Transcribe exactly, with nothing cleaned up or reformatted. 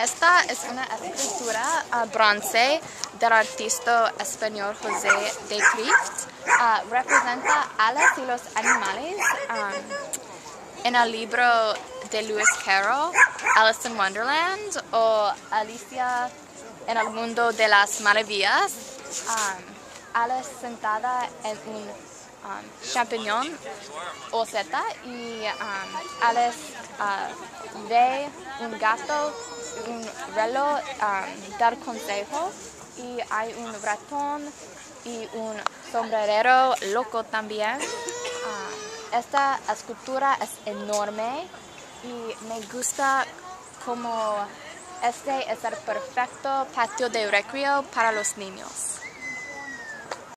Esta es una escultura uh, bronce del artista español José de Crist. Uh, representa alas y los animales um, en el libro de Lewis Carroll, Alice in Wonderland o Alicia en el mundo de las maravillas. Um, Alice sentada en un um, champiñón o seta y um, Alice uh, ve un gato, un reloj um, dar consejo y hay un ratón y un sombrerero loco también. Um, esta escultura es enorme y me gusta como este es el perfecto patio de recreo para los niños.